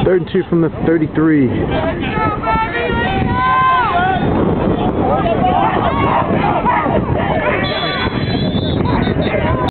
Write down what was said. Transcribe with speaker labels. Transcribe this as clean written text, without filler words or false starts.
Speaker 1: Third and 2 from the 33.
Speaker 2: Let's go, baby!